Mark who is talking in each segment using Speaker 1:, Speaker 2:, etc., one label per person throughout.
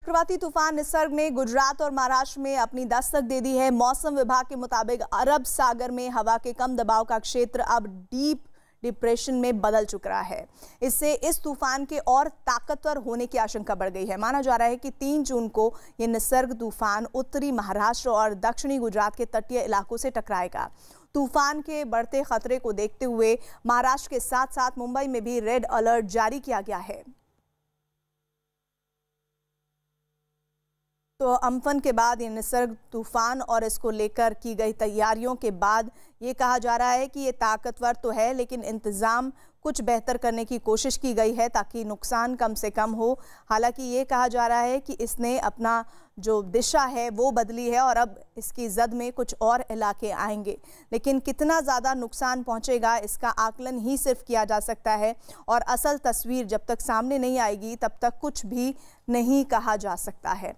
Speaker 1: चक्रवाती तूफान निसर्ग ने गुजरात और महाराष्ट्र में अपनी दस्तक दे दी है। मौसम विभाग के मुताबिक अरब सागर में हवा के कम दबाव का क्षेत्र अब डीप डिप्रेशन में बदल चुका है। इससे इस तूफान के और ताकतवर होने की आशंका बढ़ गई है। माना जा रहा है कि 3 जून को यह निसर्ग तूफान उत्तरी महाराष्ट्र और दक्षिणी गुजरात के तटीय इलाकों से टकराएगा। तूफान के बढ़ते खतरे को देखते हुए महाराष्ट्र के साथ साथ मुंबई में भी रेड अलर्ट जारी किया गया है। तो अम्फन के बाद ये निसर्ग तूफान और इसको लेकर की गई तैयारियों के बाद ये कहा जा रहा है कि ये ताकतवर तो है, लेकिन इंतज़ाम कुछ बेहतर करने की कोशिश की गई है ताकि नुकसान कम से कम हो। हालांकि ये कहा जा रहा है कि इसने अपना जो दिशा है वो बदली है और अब इसकी जद में कुछ और इलाके आएंगे, लेकिन कितना ज़्यादा नुकसान पहुंचेगा इसका आकलन ही सिर्फ किया जा सकता है और असल तस्वीर जब तक सामने नहीं आएगी तब तक कुछ भी नहीं कहा जा सकता है।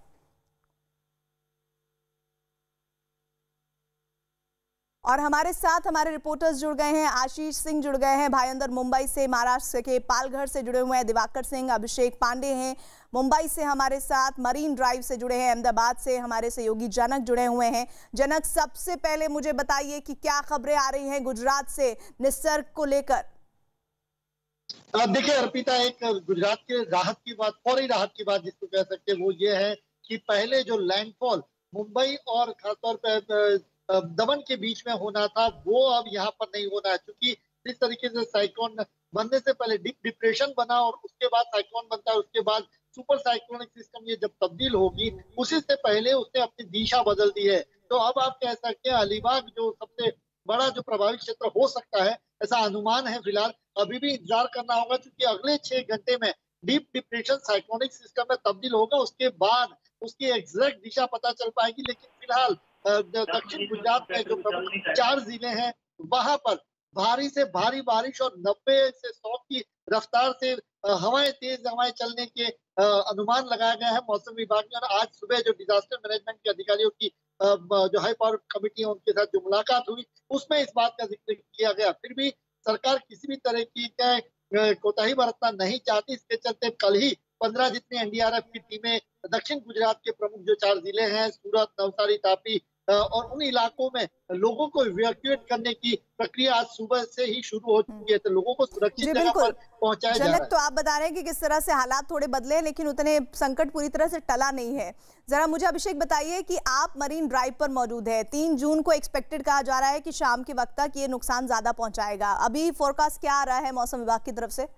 Speaker 1: और हमारे साथ हमारे रिपोर्टर्स जुड़ गए हैं। आशीष सिंह जुड़ गए हैं भाईंदर मुंबई से, महाराष्ट्र के पालघर से जुड़े हुए हैं दिवाकर सिंह, अभिषेक पांडे हैं मुंबई से हमारे साथ, मरीन ड्राइव से जुड़े हैं, अहमदाबाद से हमारे सहयोगी जनक जुड़े हुए हैं। जनक, सबसे पहले मुझे बताइए कि क्या खबरें आ रही हैं गुजरात से निसर्ग को लेकर?
Speaker 2: देखिए अर्पिता, एक गुजरात के राहत की बात, फौरी राहत की बात जिसको कह सकते हैं वो ये है कि पहले जो लैंडफॉल मुंबई और खासतौर पर दमन के बीच में होना था वो अब यहाँ पर नहीं होना है, क्योंकि जिस तरीके से साइक्लोन बनने से पहले डीप डिप्रेशन बना और उसके बाद साइक्लोन बनता है, उसके बाद सुपर साइक्लोनिक सिस्टम ये जब तब्दील होगी उसी से पहले उसने अपनी दिशा बदल दी है। तो अब आप कह सकते हैं अलीबाग जो सबसे बड़ा जो प्रभावित क्षेत्र हो सकता है ऐसा अनुमान है। फिलहाल अभी भी इंतजार करना होगा, क्योंकि अगले 6 घंटे में डीप डिप्रेशन साइक्लोनिक सिस्टम में तब्दील होगा, उसके बाद उसकी एग्जैक्ट दिशा पता चल पाएगी। लेकिन फिलहाल दक्षिण गुजरात में जो प्रमुख 4 जिले हैं वहां पर भारी से भारी बारिश और 90 से 100 की रफ्तार से तेज हवाएं चलने के अनुमान लगाया गया है मौसम विभाग ने। और आज सुबह जो डिजास्टर मैनेजमेंट के अधिकारियों की जो हाई पावर कमेटी है उनके साथ जो मुलाकात हुई उसमें इस बात का जिक्र किया गया। फिर भी सरकार किसी भी तरह की कोताही बरतना नहीं चाहती, इसके चलते कल ही 15 जितनी एनडीआरएफ की टीमें दक्षिण गुजरात के प्रमुख जो 4 जिले हैं सूरत, नवसारी, तापी और उन इलाकों में लोगों को इवैक्यूएट करने की प्रक्रिया आज सुबह से ही शुरू हो चुकी है। तो लोगों को सुरक्षित जगह पर पहुंचाया जा रहा है।
Speaker 1: तो आप बता रहे हैं कि किस तरह से हालात थोड़े बदले, लेकिन उतने संकट पूरी तरह से टला नहीं है। जरा मुझे अभिषेक बताइए कि आप मरीन ड्राइव पर मौजूद है, 3 जून को एक्सपेक्टेड कहा जा रहा है कि शाम के वक्त तक ये नुकसान ज्यादा पहुंचाएगा। अभी फोरकास्ट क्या आ रहा है मौसम विभाग की तरफ से?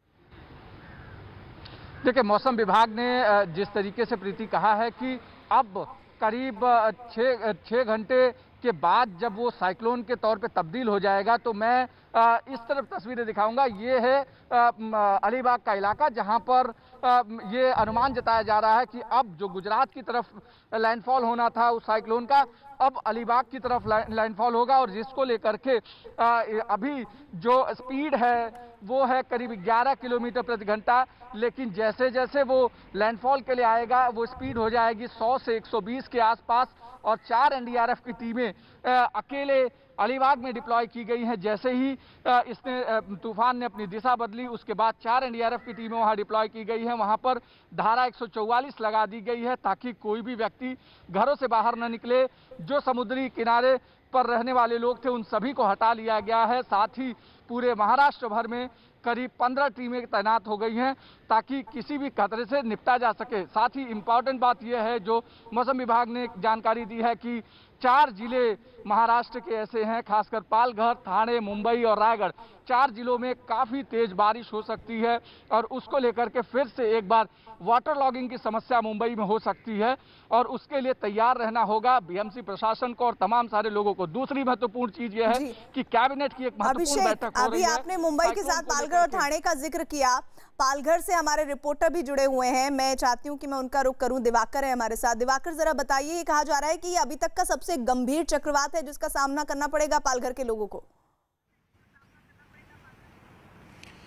Speaker 3: देखिए, मौसम विभाग ने जिस तरीके से प्रीति कहा है कि अब करीब 6 घंटे के बाद जब वो साइक्लोन के तौर पे तब्दील हो जाएगा तो मैं इस तरफ तस्वीरें दिखाऊंगा। ये है अलीबाग का इलाका जहां पर ये अनुमान जताया जा रहा है कि अब जो गुजरात की तरफ लैंडफॉल होना था उस साइक्लोन का अब अलीबाग की तरफ लैंडफॉल होगा, और जिसको लेकर के अभी जो स्पीड है वो है करीब 11 किलोमीटर प्रति घंटा, लेकिन जैसे जैसे वो लैंडफॉल के लिए आएगा वो स्पीड हो जाएगी 100 से 120 के आसपास। और 4 एनडीआरएफ की टीमें अकेले अलीबाग में डिप्लॉय की गई हैं। जैसे ही इसने तूफान ने अपनी दिशा बदली उसके बाद 4 एनडीआरएफ की टीमें वहां डिप्लॉय की गई हैं। वहां पर धारा 144 लगा दी गई है ताकि कोई भी व्यक्ति घरों से बाहर न निकले। जो समुद्री किनारे पर रहने वाले लोग थे उन सभी को हटा लिया गया है। साथ ही पूरे महाराष्ट्र भर में करीब 15 टीमें तैनात हो गई हैं ताकि किसी भी खतरे से निपटा जा सके। साथ ही इम्पॉर्टेंट बात यह है जो मौसम विभाग ने जानकारी दी है कि 4 जिले महाराष्ट्र के ऐसे हैं, खासकर पालघर, ठाणे, मुंबई और रायगढ़, 4 जिलों में काफ़ी तेज बारिश हो सकती है और उसको लेकर के फिर से एक बार वाटर लॉगिंग की समस्या मुंबई में हो सकती है और उसके लिए तैयार रहना होगा बीएमसी प्रशासन को और तमाम सारे लोगों को। दूसरी महत्वपूर्ण चीज यह है कि कैबिनेट की एक महत्वपूर्ण बैठक हो रही है।
Speaker 1: आपने मुंबई के साथ पालघर और ठाणे का जिक्र किया, पालघर से हमारे रिपोर्टर भी जुड़े हुए हैं, मैं चाहती हूं कि मैं उनका रुख करूं। दिवाकर है हमारे साथ। दिवाकर, जरा बताइए, ये कहा जा रहा है कि ये अभी तक का सबसे गंभीर चक्रवात है जिसका सामना करना पड़ेगा पालघर के लोगों को।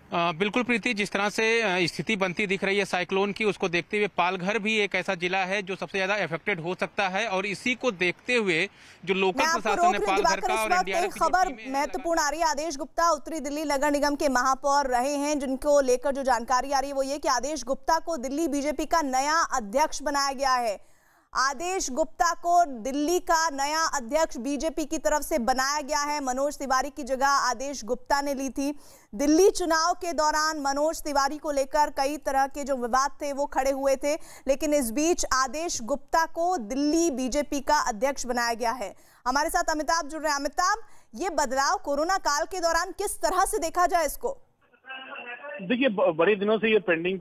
Speaker 4: बिल्कुल प्रीति, जिस तरह से स्थिति बनती दिख रही है साइक्लोन की, उसको देखते हुए पालघर भी एक ऐसा जिला है जो सबसे ज्यादा अफेक्टेड हो सकता है। और इसी को देखते हुए जो लोकल प्रशासन है पालघर का और एनडीआरएफ की
Speaker 1: खबर महत्वपूर्ण आ रही है। आदेश गुप्ता उत्तरी दिल्ली नगर निगम के महापौर रहे हैं, जिनको लेकर जो जानकारी आ रही है वो ये कि आदेश गुप्ता को दिल्ली बीजेपी का नया अध्यक्ष बनाया गया है। आदेश गुप्ता को दिल्ली का नया अध्यक्ष बीजेपी की तरफ से बनाया गया है। मनोज तिवारी की जगह आदेश गुप्ता ने ली थी। दिल्ली चुनाव के दौरान मनोज तिवारी को लेकर कई तरह के जो विवाद थे वो खड़े हुए थे, लेकिन इस बीच आदेश गुप्ता को दिल्ली बीजेपी का अध्यक्ष बनाया गया है। हमारे साथ अमिताभ जुड़ रहे हैं। अमिताभ, ये बदलाव कोरोना काल के दौरान किस तरह से देखा जाए इसको?
Speaker 5: देखिए, बड़े दिनों से ये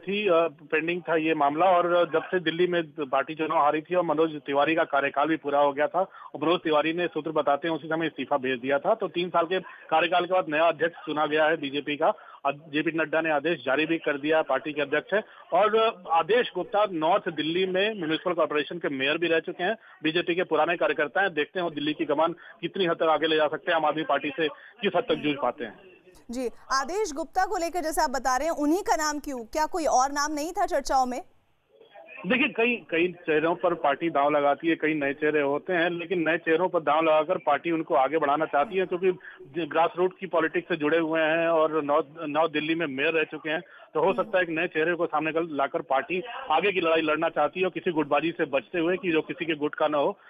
Speaker 5: पेंडिंग था ये मामला, और जब से दिल्ली में पार्टी चुनाव हारी थी और मनोज तिवारी का कार्यकाल भी पूरा हो गया था और मनोज तिवारी ने सूत्र बताते हैं उसी समय इस्तीफा भेज दिया था, तो 3 साल के कार्यकाल के बाद नया अध्यक्ष चुना गया है बीजेपी का। जेपी नड्डा ने आदेश जारी भी कर दिया, पार्टी के अध्यक्ष है। और आदेश गुप्ता नॉर्थ दिल्ली में म्युनिसिपल कॉर्पोरेशन के मेयर भी रह चुके हैं, बीजेपी के पुराने कार्यकर्ता हैं। देखते हैं वो दिल्ली की कमान कितनी हद तक आगे ले जा सकते हैं, आम आदमी पार्टी से किस हद तक जूझ पाते हैं।
Speaker 1: जी, आदेश गुप्ता को लेकर जैसे आप बता रहे हैं, उन्हीं का नाम क्यों, क्या कोई और नाम नहीं था चर्चाओं में?
Speaker 5: देखिए, कई चेहरों पर पार्टी दांव लगाती है, कई नए चेहरे होते हैं, लेकिन नए चेहरों पर दांव लगाकर पार्टी उनको आगे बढ़ाना चाहती है, क्योंकि ग्रास रूट की पॉलिटिक्स से जुड़े हुए हैं और नॉर्थ दिल्ली में मेयर रह चुके हैं। तो हो सकता है एक नए चेहरे को सामने लाकर पार्टी आगे की लड़ाई लड़ना चाहती है, और किसी गुटबाजी से बचते हुए कि जो किसी के गुट का न हो,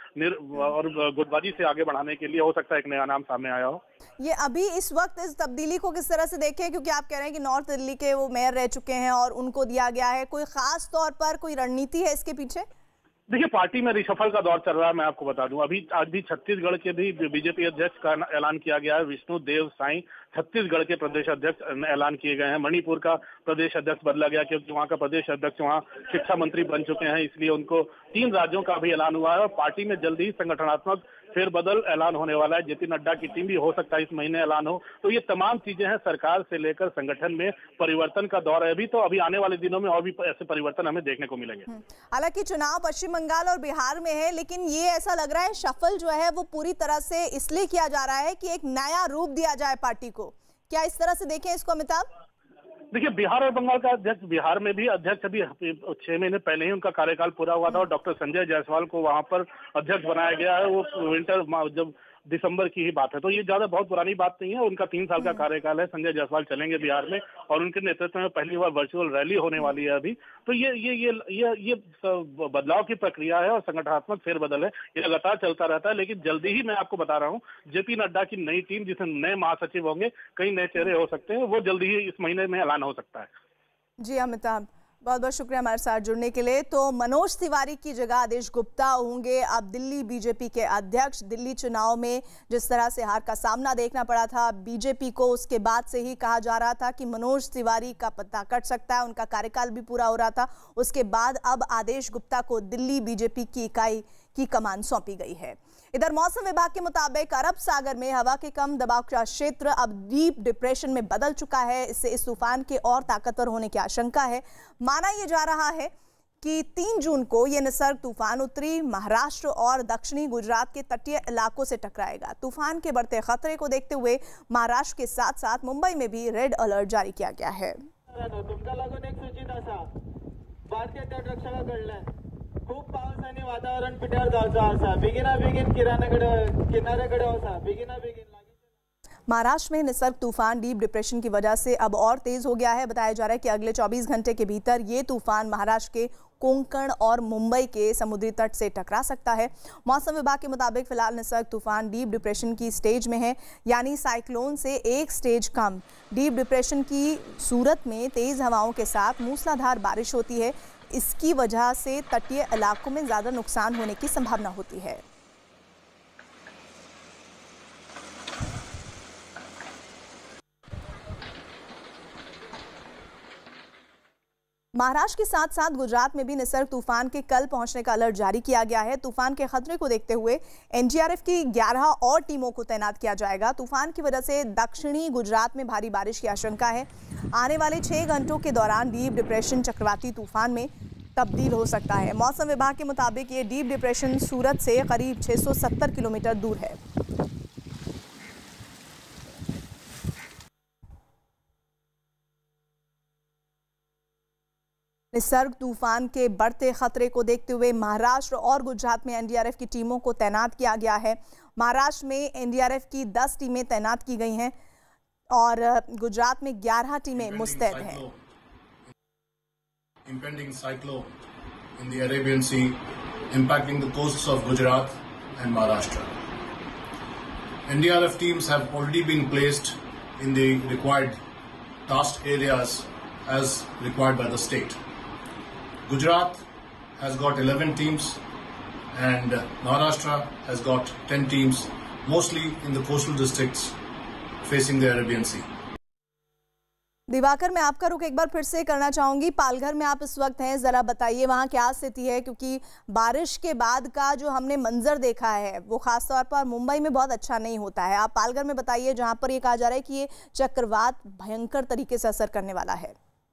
Speaker 5: और गुटबाजी से आगे बढ़ाने के लिए हो सकता है एक नया नाम सामने आया हो।
Speaker 1: ये अभी इस वक्त इस तब्दीली को किस तरह से देखें, क्योंकि आप कह रहे हैं कि नॉर्थ दिल्ली के वो मेयर रह चुके हैं और उनको दिया गया है, कोई खास तौर पर कोई रणनीति है इसके पीछे?
Speaker 5: देखिए, पार्टी में रिशफल का दौर चल रहा है। मैं आपको बता दूं, आज भी छत्तीसगढ़ के भी बीजेपी अध्यक्ष का ऐलान किया गया है। विष्णु देव साई छत्तीसगढ़ के प्रदेश अध्यक्ष ऐलान किए गए हैं। मणिपुर का प्रदेश अध्यक्ष बदला गया, क्योंकि वहां का प्रदेश अध्यक्ष वहां शिक्षा मंत्री बन चुके हैं, इसलिए उनको 3 राज्यों का भी ऐलान हुआ है। और पार्टी में जल्दी ही संगठनात्मक फेरबदल ऐलान होने वाला है। जेपी नड्डा की टीम भी हो सकता है इस महीने ऐलान हो। तो ये तमाम चीजें हैं, सरकार से लेकर संगठन में परिवर्तन का दौर है अभी आने वाले दिनों में और भी ऐसे परिवर्तन हमें देखने को मिलेंगे।
Speaker 1: हालांकि चुनाव पश्चिम बंगाल और बिहार में है, लेकिन ये ऐसा लग रहा है शफल जो है वो पूरी तरह से इसलिए किया जा रहा है कि एक नया रूप दिया जाए पार्टी को। क्या इस तरह से देखें इसको अमिताभ?
Speaker 5: देखिए, बिहार और बंगाल का अध्यक्ष, बिहार में भी अध्यक्ष अभी 6 महीने पहले ही उनका कार्यकाल पूरा हुआ था और डॉक्टर संजय जायसवाल को वहां पर अध्यक्ष बनाया गया है। वो विंटर जब दिसंबर की ही बात है, तो ये ज्यादा बहुत पुरानी बात नहीं है। उनका 3 साल का कार्यकाल है। संजय जायसवाल चलेंगे बिहार में और उनके नेतृत्व में पहली बार वर्चुअल रैली होने वाली है अभी। तो ये बदलाव की प्रक्रिया है और संगठनात्मक फेरबदल है, ये लगातार चलता रहता है। लेकिन जल्दी ही मैं आपको बता रहा हूँ, जेपी नड्डा की नई टीम, जिसमें नए महासचिव होंगे, कई नए चेहरे हो सकते हैं, वो जल्दी ही इस महीने में ऐलान हो सकता है।
Speaker 1: जी अमिताभ, बहुत बहुत शुक्रिया हमारे साथ जुड़ने के लिए। तो मनोज तिवारी की जगह आदेश गुप्ता होंगे अब दिल्ली बीजेपी के अध्यक्ष। दिल्ली चुनाव में जिस तरह से हार का सामना देखना पड़ा था बीजेपी को, उसके बाद से ही कहा जा रहा था कि मनोज तिवारी का पत्ता कट सकता है, उनका कार्यकाल भी पूरा हो रहा था। उसके बाद अब आदेश गुप्ता को दिल्ली बीजेपी की इकाई की कमान सौंपी गई है। इधर मौसम विभाग के मुताबिक अरब सागर में हवा के कम दबाव का क्षेत्र अब डीप डिप्रेशन में बदल चुका है। इससे इस तूफान के और ताकतवर होने की आशंका है। माना यह जा रहा है कि 3 जून को यह निसर्ग तूफान उत्तरी महाराष्ट्र और दक्षिणी गुजरात के तटीय इलाकों से टकराएगा। तूफान के बढ़ते खतरे को देखते हुए महाराष्ट्र के साथ साथ मुंबई में भी रेड अलर्ट जारी किया गया है।
Speaker 6: खूप पाऊस आणि वातावरण पिठ्यावर जायचं असा बिगिना बिगिन किनाऱ्याकडे असा बिगिना बिगिन।
Speaker 1: महाराष्ट्र में निसर्ग तूफान डीप डिप्रेशन की वजह से अब और तेज हो गया है। बताया जा रहा है कि अगले 24 घंटे के भीतर ये तूफान महाराष्ट्र के कोंकण और मुंबई के समुद्री तट से टकरा सकता है। मौसम विभाग के मुताबिक फिलहाल निसर्ग तूफान डीप डिप्रेशन की स्टेज में है, यानी साइक्लोन से 1 स्टेज कम। डीप डिप्रेशन की सूरत में तेज हवाओं के साथ मूसलाधार बारिश होती है। इसकी वजह से तटीय इलाकों में ज्यादा नुकसान होने की संभावना होती है। महाराष्ट्र के साथ साथ गुजरात में भी निसर्ग तूफान के कल पहुंचने का अलर्ट जारी किया गया है। तूफान के खतरे को देखते हुए एनडीआरएफ की 11 और टीमों को तैनात किया जाएगा। तूफान की वजह से दक्षिणी गुजरात में भारी बारिश की आशंका है। आने वाले 6 घंटों के दौरान डीप डिप्रेशन चक्रवाती तूफान में तब्दील हो सकता है। मौसम विभाग के मुताबिक ये डीप डिप्रेशन सूरत से करीब 670 किलोमीटर दूर है। निसर्ग तूफान के बढ़ते खतरे को देखते हुए महाराष्ट्र और गुजरात में एनडीआरएफ की टीमों को तैनात किया गया है। महाराष्ट्र में एनडीआरएफ की 10 टीमें तैनात की गई हैं और गुजरात में 11 टीमें मुस्तैद हैं।
Speaker 7: Impending cyclone in the Arabian Sea impacting the coasts of Gujarat and Maharashtra. NDRF teams have already been placed in the required task areas as required by the state. Gujarat has got 11 teams and Maharashtra has got 10 teams, mostly in the coastal districts facing the Arabian Sea.
Speaker 1: Diwakar, मैं आपका रुख एक बार फिर से करना चाहूंगी। पालघर में आप इस वक्त हैं, जरा बताइए वहां क्या स्थिति है, क्योंकि बारिश के बाद का जो हमने मंजर देखा है वो खासतौर पर मुंबई में बहुत अच्छा नहीं होता है। आप पालघर में बताइए, जहां पर ये कहा जा रहा है कि ये चक्रवात भयंकर तरीके से असर करने वाला है।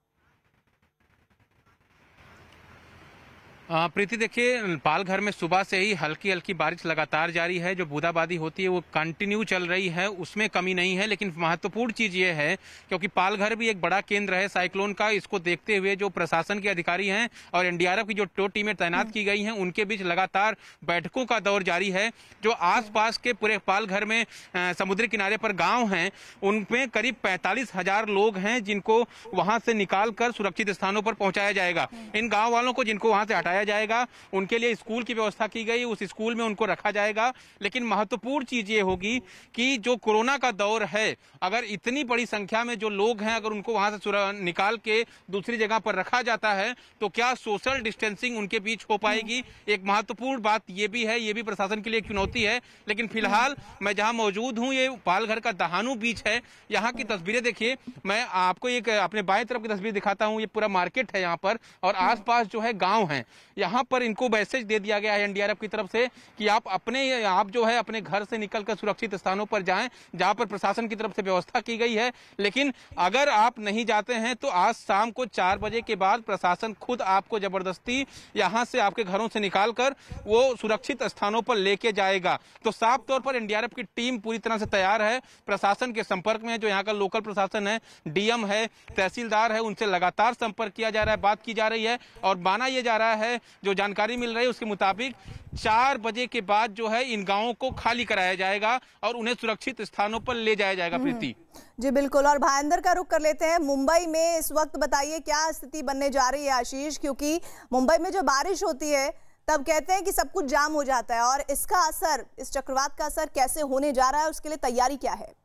Speaker 4: प्रीति, देखिए पालघर में सुबह से ही हल्की हल्की बारिश लगातार जारी है। जो बूंदाबांदी होती है वो कंटिन्यू चल रही है, उसमें कमी नहीं है। लेकिन महत्वपूर्ण चीज ये है, क्योंकि पालघर भी एक बड़ा केंद्र है साइक्लोन का, इसको देखते हुए जो प्रशासन के अधिकारी हैं और एनडीआरएफ की जो 2 टीमें तैनात की गई हैं उनके बीच लगातार बैठकों का दौर जारी है। जो आसपास के पूरे पालघर में समुद्री किनारे पर गाँव हैं उनमें करीब 45,000 लोग हैं जिनको वहां से निकाल कर सुरक्षित स्थानों पर पहुंचाया जाएगा। इन गाँव वालों को जिनको वहां से हटाया जाएगा उनके लिए स्कूल की व्यवस्था की गई, उस स्कूल में उनको रखा जाएगा। लेकिन महत्वपूर्ण चीज ये होगी कि जो कोरोना का दौर है, अगर इतनी बड़ी संख्या में जो लोग हैं अगर उनको वहां से निकाल के दूसरी जगह पर रखा जाता है तो क्या सोशल डिस्टेंसिंग उनके बीच हो पाएगी? एक महत्वपूर्ण बात ये भी है, ये भी प्रशासन के लिए एक चुनौती है। लेकिन फिलहाल मैं जहां मौजूद हूं, ये पालघर का दहानू बीच है। यहाँ की तस्वीरें देखिए, मैं आपको एक अपने बाएं तरफ की तस्वीर दिखाता हूं। ये पूरा मार्केट है यहाँ पर और आसपास जो है गांव है। यहाँ पर इनको मैसेज दे दिया गया है एनडीआरएफ की तरफ से कि आप जो है अपने घर से निकलकर सुरक्षित स्थानों पर जाएं जहां पर प्रशासन की तरफ से व्यवस्था की गई है। लेकिन अगर आप नहीं जाते हैं तो आज शाम को 4 बजे के बाद प्रशासन खुद आपको जबरदस्ती यहां से आपके घरों से निकालकर वो सुरक्षित स्थानों पर लेके जाएगा। तो साफ तौर पर एनडीआरएफ की टीम पूरी तरह से तैयार है, प्रशासन के संपर्क में है। जो यहाँ का लोकल प्रशासन है, डीएम है, तहसीलदार है, उनसे लगातार संपर्क किया जा रहा है, बात की जा रही है। और माना यह जा रहा है, जो जानकारी मिल रही है उसके मुताबिक 4 बजे के बाद जो है इन गांवों को खाली कराया जाएगा और उन्हें सुरक्षित स्थानों पर ले जाया जाएगा। प्रीति
Speaker 1: जी बिल्कुल, और भाईंदर का रुख कर लेते हैं। मुंबई में इस वक्त बताइए क्या स्थिति बनने जा रही है आशीष, क्योंकि मुंबई में जो बारिश होती है तब कहते हैं कि सब कुछ जाम हो जाता है, और इसका असर, इस चक्रवात का असर कैसे होने जा रहा है, उसके लिए तैयारी क्या है?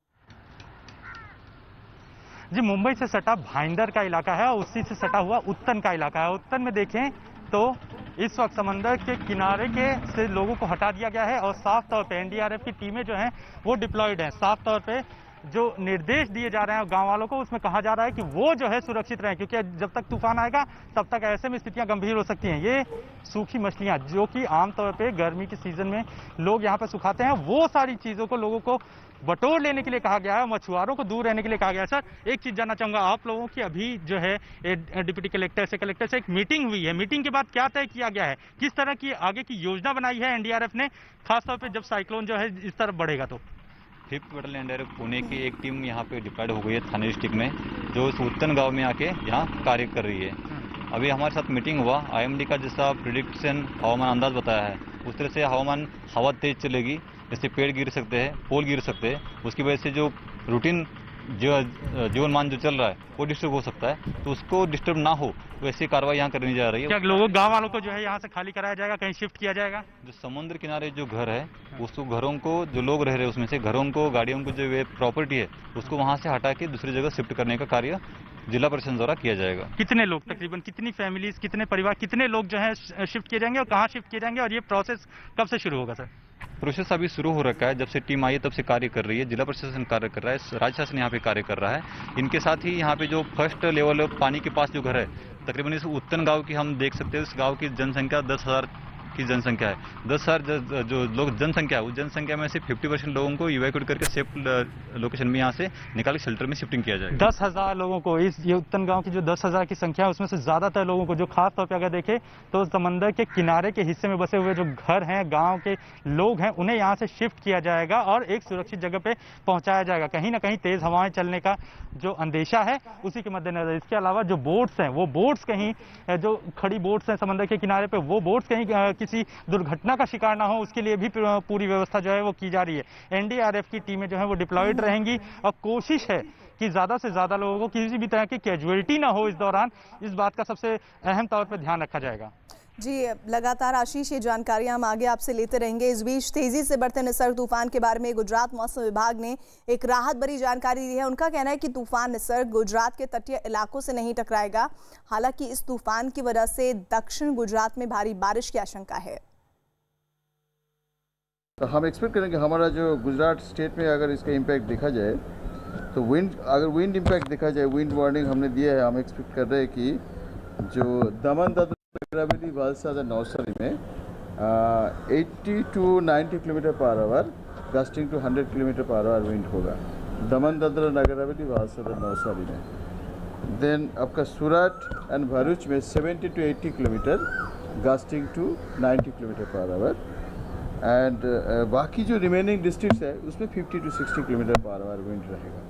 Speaker 8: जी, मुंबई से सटा भाईंदर का इलाका है और उसी से सटा हुआ उत्तन का इलाका है। उत्तन में देखें तो इस वक्त समंदर के किनारे से लोगों को हटा दिया गया है और साफ तौर पे एनडीआरएफ की टीमें जो हैं वो डिप्लॉयड हैं। साफ तौर पे जो निर्देश दिए जा रहे हैं गांव वालों को, उसमें कहा जा रहा है कि वो जो है सुरक्षित रहें, क्योंकि जब तक तूफान आएगा तब तक ऐसे में स्थितियां गंभीर हो सकती हैं। ये सूखी मछलियां जो कि आमतौर पे गर्मी के सीजन में लोग यहाँ पे सुखाते हैं, वो सारी चीजों को लोगों को बटोर लेने के लिए कहा गया है, मछुआरों को दूर रहने के लिए कहा गया है। सर, एक चीज जानना चाहूंगा आप लोगों की, अभी जो है डिप्टी कलेक्टर से एक मीटिंग हुई है, मीटिंग के बाद क्या तय किया गया है, किस तरह की आगे की योजना बनाई है एनडीआरएफ ने, खासतौर पर जब साइक्लोन जो है इस तरफ बढ़ेगा? तो
Speaker 9: 5th बैटल एनडीआरएफ पुणे की एक टीम यहाँ पे डिप्लॉयड हो गई है थाने डिस्ट्रिक्ट में, जो इस उत्तन गांव में आके यहाँ कार्य कर रही है। अभी हमारे साथ मीटिंग हुआ, आईएमडी का जैसा प्रिडिक्शन हवामान अंदाज बताया है उस तरह से हवा तेज चलेगी, जैसे पेड़ गिर सकते हैं, पोल गिर सकते हैं, उसकी वजह से जो रूटीन जीवन मान जो चल रहा है वो डिस्टर्ब हो सकता है, तो उसको डिस्टर्ब ना हो वैसी कार्रवाई यहाँ करनी जा रही है।
Speaker 8: क्या लोगों गांव वालों को जो है यहाँ से खाली कराया जाएगा, कहीं शिफ्ट किया जाएगा?
Speaker 9: जो समुद्र किनारे जो घर है उस घरों को, जो लोग रह रहे हैं उसमें से घरों को, गाड़ियों को, जो प्रॉपर्टी है उसको वहाँ से हटा के दूसरी जगह शिफ्ट करने का कार्य जिला प्रशासन द्वारा किया जाएगा।
Speaker 8: कितने लोग, तकरीबन कितनी फैमिलीज, कितने परिवार, कितने लोग जो है शिफ्ट किए जाएंगे और कहाँ शिफ्ट किए जाएंगे, और ये प्रोसेस कब से शुरू होगा? सर,
Speaker 9: प्रोसेस अभी शुरू हो रखा है, जब से टीम आई है तब से कार्य कर रही है, जिला प्रशासन कार्य कर रहा है, राज्य शासन यहाँ पे कार्य कर रहा है। इनके साथ ही यहाँ पे जो फर्स्ट लेवल पानी के पास जो घर है, तकरीबन इस उत्तन गांव की हम देख सकते हैं, इस गांव की जनसंख्या की जनसंख्या है, 10,000 जो लोग जनसंख्या है, उस जनसंख्या में से 50% लोगों को इवैक्यूएट करके सेफ लोकेशन में यहाँ से निकाल के शेल्टर में शिफ्टिंग किया जाएगा।
Speaker 8: 10,000 लोगों को, ये उत्तन गांव की जो 10,000 की संख्या है उसमें से ज्यादातर लोगों को, जो खास तौर पे अगर देखें तो समंदर के किनारे के हिस्से में बसे हुए जो घर हैं, गांव के लोग हैं, उन्हें यहाँ से शिफ्ट किया जाएगा और एक सुरक्षित जगह पे पहुंचाया जाएगा। कहीं ना कहीं तेज हवाएं चलने का जो अंदेशा है उसी के मद्देनजर, इसके अलावा जो बोट्स हैं, वो बोट्स कहीं, जो खड़ी बोट्स हैं समंदर के किनारे पे, वो बोट्स कहीं किसी दुर्घटना का शिकार ना हो, उसके लिए भी पूरी व्यवस्था जो है वो की जा रही है। एनडीआरएफ की टीमें जो है वो डिप्लॉयड रहेंगी और कोशिश है कि ज्यादा से ज्यादा लोगों को किसी भी तरह की कैजुअलिटी ना हो इस दौरान, इस बात का सबसे अहम तौर पर ध्यान रखा जाएगा।
Speaker 1: जी, लगातार आशीष ये जानकारियां हम आगे आपसे लेते रहेंगे। इस बीच तेजी से बढ़ते निसर्ग तूफान के बारे में गुजरात मौसम विभाग ने एक राहत भरी जानकारी दी है। उनका कहना है कि तूफान निसर्ग गुजरात के तटीय इलाकों से नहीं टकराएगा। हालांकि इस तूफान की वजह से दक्षिण गुजरात में भारी बारिश की आशंका है।
Speaker 10: तो हम एक्सपेक्ट करेंगे हमारा जो गुजरात स्टेट में अगर इसका इम्पैक्ट देखा जाए तो अगर विंड इम्पैक्ट देखा जाए, विंड वार्निंग हमने दिया है, हम एक्सपेक्ट कर रहे हैं कि जो दमन दादरा वलसाड नवसारी में 80 to 90 kilometre per hour gusting to 100 kilometre per hour wind होगा दमन दादरा नगर हवेली वलसाड नवसारी में। देन आपका सूरत एंड भरूच में 70 to 80 kilometre gusting to 90 kilometre per hour and बाकी जो रिमेनिंग डिस्ट्रिक्ट्स है उसमें 50 to 60 kilometre per hour wind रहेगा।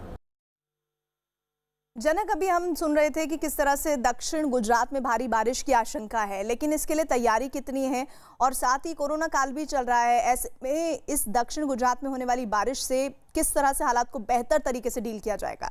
Speaker 1: जनक, अभी हम सुन रहे थे कि किस तरह से दक्षिण गुजरात में भारी बारिश की आशंका है, लेकिन इसके लिए तैयारी कितनी है और साथ ही कोरोना काल भी चल रहा है, ऐसे में इस दक्षिण गुजरात में होने वाली बारिश से किस तरह से हालात को बेहतर तरीके से डील किया जाएगा?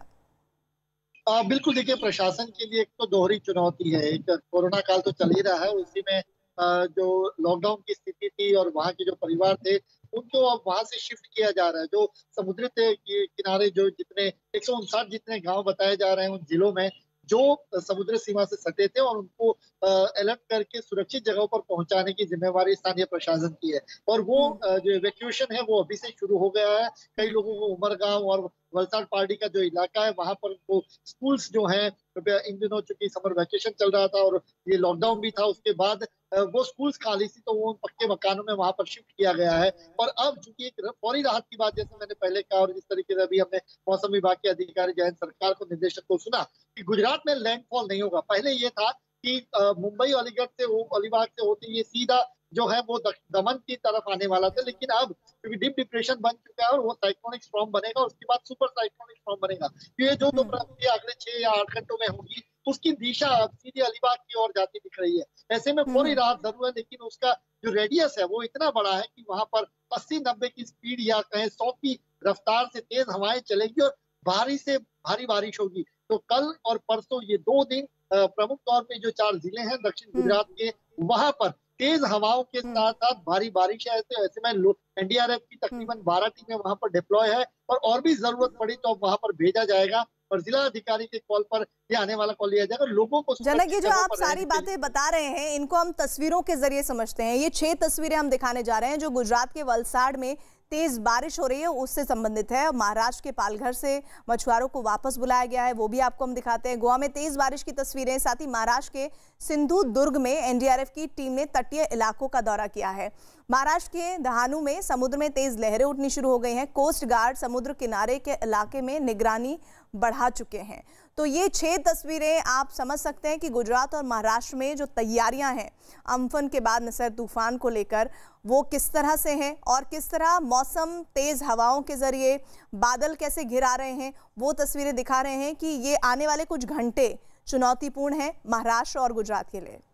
Speaker 2: बिल्कुल, देखिए प्रशासन के लिए एक तो दोहरी चुनौती है। एक कोरोना काल तो चल ही रहा है, उसी में जो लॉकडाउन की स्थिति थी और वहाँ के जो परिवार थे उनको अब वहां से शिफ्ट किया जा रहा है। जो समुद्र के किनारे जो जितने 159 जितने गांव बताए जा रहे हैं उन जिलों में जो समुद्र सीमा से सटे थे और उनको अलर्ट करके सुरक्षित जगहों पर पहुंचाने की जिम्मेवारी स्थानीय प्रशासन की है और वो जो इवैक्यूएशन है वो अभी से शुरू हो गया है। कई लोगों को उमरगांव और वलसाड पार्टी का जो इलाका है वहां पर वो स्कूल्स जो हैं, इन दिनों चूंकि समर वैकेशन चल रहा था और ये लॉकडाउन भी था, उसके बाद वो स्कूल्स खाली थी तो वो पक्के मकानों में वहां पर शिफ्ट किया गया है। और अब चूंकि एक फौरी राहत की बात, जैसे मैंने पहले कहा और जिस तरीके से अभी हमने मौसम विभाग के अधिकारी जयंत सरकार को निर्देशक को सुना कि गुजरात में लैंडफॉल नहीं होगा। पहले ये था कि मुंबई अलीगढ़ से अलीबाग से होते ये सीधा जो है वो दमन की तरफ आने वाला था, लेकिन अब क्योंकि डीप डिप्रेशन बन चुका है और वो साइक्लोनिक स्टॉर्म बनेगा, उसके बाद सुपर साइक्लोनिक स्टॉर्म बनेगा। तो ये जो अगले 6 या 8 घंटों में होगी उसकी दिशा अब सीधे अलीबाग की ओर जाती दिख रही है। ऐसे में फौरी राहत जरूर है, लेकिन उसका जो रेडियस है वो इतना बड़ा है कि वहां पर 80-90 की स्पीड या कहें 100 की रफ्तार से तेज हवाएं चलेगी और भारी से भारी बारिश होगी। तो कल और परसों ये 2 दिन प्रमुख तौर पे जो 4 जिले हैं दक्षिण गुजरात के, वहां पर तेज हवाओं के साथ साथ भारी बारिश है। ऐसे में एनडीआरएफ की तकरीबन 12 टीमें वहां पर डिप्लॉय है और भी जरूरत पड़ी तो वहां पर भेजा जाएगा और जिला अधिकारी के कॉल पर ये आने वाला कॉल लिया जाएगा। लोगों को
Speaker 1: जनक, ये जो आप सारी बातें बता रहे हैं इनको हम तस्वीरों के जरिए समझते हैं। ये 6 तस्वीरें हम दिखाने जा रहे हैं जो गुजरात के वलसाड में तेज बारिश हो रही है उससे संबंधित है। महाराष्ट्र के पालघर से मछुआरों को वापस बुलाया गया है, वो भी आपको हम दिखाते हैं। गोवा में तेज बारिश की तस्वीरें, साथ ही महाराष्ट्र के सिंधु दुर्ग में एनडीआरएफ की टीम ने तटीय इलाकों का दौरा किया है। महाराष्ट्र के दहानू में समुद्र में तेज लहरें उठनी शुरू हो गई हैं। कोस्ट गार्ड समुद्र किनारे के इलाके में निगरानी बढ़ा चुके हैं। तो ये 6 तस्वीरें आप समझ सकते हैं कि गुजरात और महाराष्ट्र में जो तैयारियां हैं अम्फन के बाद निसर्ग तूफान को लेकर वो किस तरह से हैं और किस तरह मौसम तेज हवाओं के जरिए बादल कैसे घिरा रहे हैं, वो तस्वीरें दिखा रहे हैं कि ये आने वाले कुछ घंटे चुनौतीपूर्ण हैं महाराष्ट्र और गुजरात के लिए।